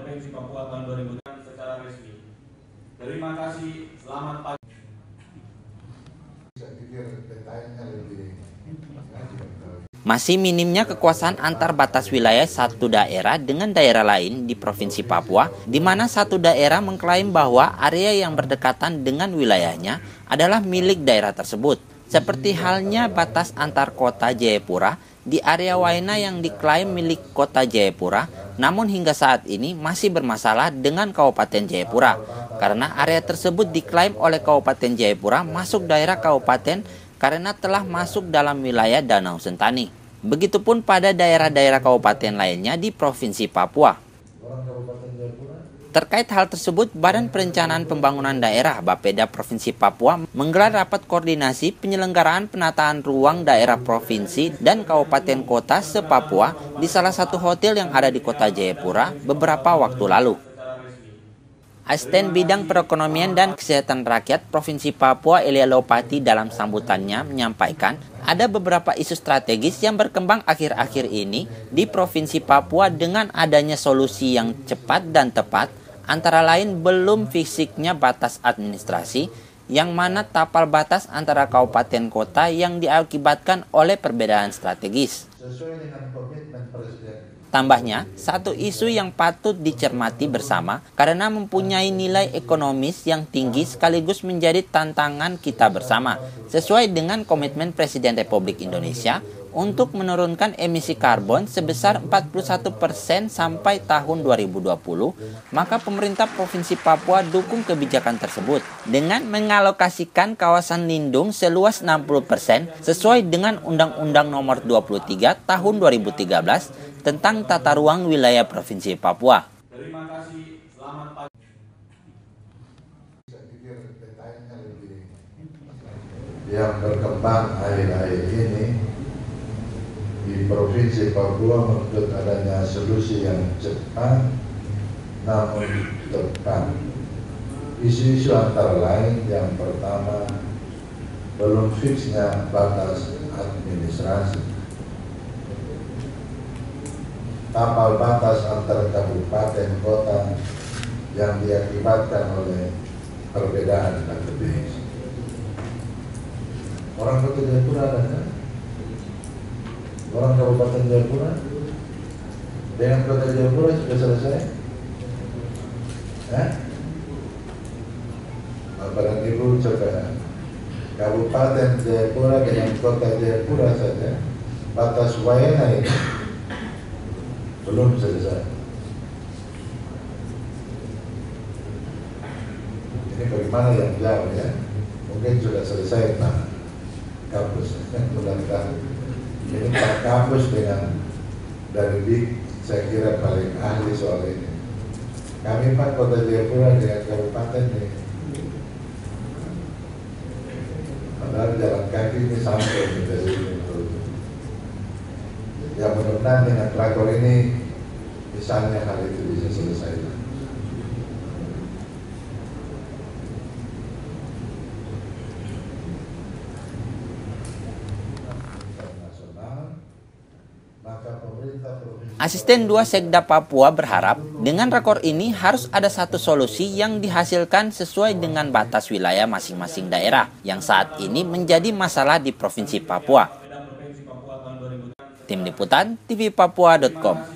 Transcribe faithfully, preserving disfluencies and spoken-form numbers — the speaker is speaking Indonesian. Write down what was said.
Provinsi Papua tahun dua ribu dua puluh secara resmi. Terima kasih, selamat pagi. Masih minimnya kekuasaan antar batas wilayah satu daerah dengan daerah lain di Provinsi Papua, di mana satu daerah mengklaim bahwa area yang berdekatan dengan wilayahnya adalah milik daerah tersebut. Seperti halnya batas antar kota Jayapura di area Waena yang diklaim milik kota Jayapura, namun hingga saat ini masih bermasalah dengan Kabupaten Jayapura, karena area tersebut diklaim oleh Kabupaten Jayapura masuk daerah kabupaten karena telah masuk dalam wilayah Danau Sentani. Begitupun pada daerah-daerah kabupaten lainnya di Provinsi Papua. Terkait hal tersebut, Badan Perencanaan Pembangunan Daerah Bapeda Provinsi Papua menggelar rapat koordinasi penyelenggaraan penataan ruang daerah provinsi dan kabupaten kota se-Papua di salah satu hotel yang ada di kota Jayapura beberapa waktu lalu. Asisten Bidang Perekonomian dan Kesehatan Rakyat Provinsi Papua Elia Lopati dalam sambutannya menyampaikan ada beberapa isu strategis yang berkembang akhir-akhir ini di Provinsi Papua dengan adanya solusi yang cepat dan tepat, antara lain belum fisiknya batas administrasi, yang mana tapal batas antara kabupaten kota yang diakibatkan oleh perbedaan strategis. Tambahnya, satu isu yang patut dicermati bersama karena mempunyai nilai ekonomis yang tinggi sekaligus menjadi tantangan kita bersama, sesuai dengan komitmen Presiden Republik Indonesia untuk menurunkan emisi karbon sebesar empat puluh satu persen sampai tahun dua ribu dua puluh, maka pemerintah Provinsi Papua dukung kebijakan tersebut dengan mengalokasikan kawasan lindung seluas enam puluh persen sesuai dengan Undang-Undang Nomor dua puluh tiga Tahun dua ribu tiga belas tentang tata ruang wilayah Provinsi Papua. Terima kasih, selamat pagi. Yang berkembang akhir-akhir ini di Provinsi Papua menuntut adanya solusi yang cepat namun tepat. Isu-isu antara lain yang pertama, belum fiksnya batas administrasi, tapal batas antar kabupaten kota yang diakibatkan oleh perbedaan K T P. Orang kota Jayapura ada kan? Orang Kabupaten Jayapura dengan kota Jayapura sudah selesai? Eh? Barang ibu coba Kabupaten Jayapura dengan kota Jayapura saja batas Waena ini belum selesai. Ini bagaimana yang jauh ya? Mungkin sudah selesai Pak Kampus. Ini Pak Kampus dengan dari B I K saya kira paling ahli soal ini. Kami Pak Kota Jayapura dengan kabupaten ini, padahal jalan kaki ini sampai menjadi ya, mudah-mudahan dengan rakor ini misalnya hal itu bisa selesai. Asisten dua Sekda Papua berharap dengan rakor ini harus ada satu solusi yang dihasilkan sesuai dengan batas wilayah masing-masing daerah yang saat ini menjadi masalah di Provinsi Papua. Tim Liputan T V Papua dot com.